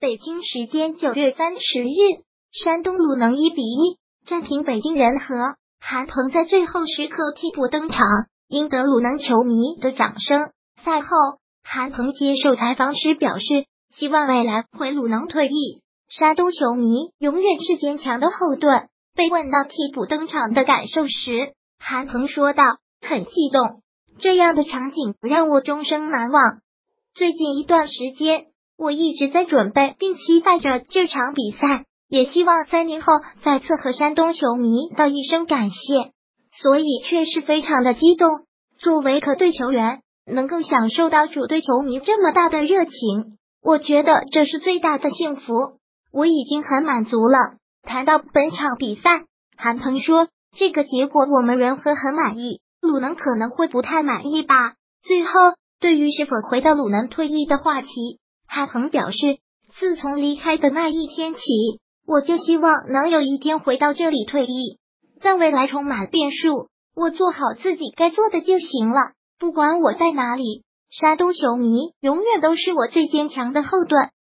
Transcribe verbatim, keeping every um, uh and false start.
北京时间九月三十日，山东鲁能一比一战平北京人和，韩鹏在最后时刻替补登场，赢得鲁能球迷的掌声。赛后，韩鹏接受采访时表示，希望未来回鲁能退役。山东球迷永远是坚强的后盾。被问到替补登场的感受时，韩鹏说道：“很激动，这样的场景让我终生难忘。最近一段时间，我一直在准备并期待着这场比赛，也希望三年后再次和山东球迷道一声感谢，所以确实非常的激动。作为客队球员，能够享受到主队球迷这么大的热情，我觉得这是最大的幸福，我已经很满足了。”谈到本场比赛，韩鹏说，这个结果我们人和很满意，鲁能可能会不太满意吧。最后，对于是否回到鲁能退役的话题，韩鹏表示，自从离开的那一天起，我就希望能有一天回到这里退役，但未来充满变数，我做好自己该做的就行了，不管我在哪里，山东球迷永远都是我最坚强的后盾。